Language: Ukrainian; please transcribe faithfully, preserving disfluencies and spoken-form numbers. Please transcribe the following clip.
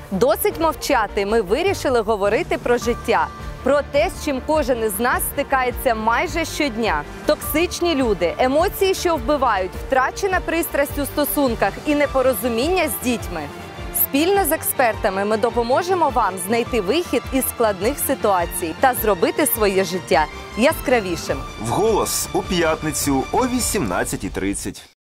Досить мовчати, ми вирішили говорити про життя. Про те, з чим кожен із нас стикається майже щодня. Токсичні люди, емоції, що вбивають, втрачена пристрасть у стосунках і непорозуміння з дітьми. Спільно з експертами ми допоможемо вам знайти вихід із складних ситуацій та зробити своє життя яскравішим. Вголос у п'ятницю о вісімнадцятій тридцять.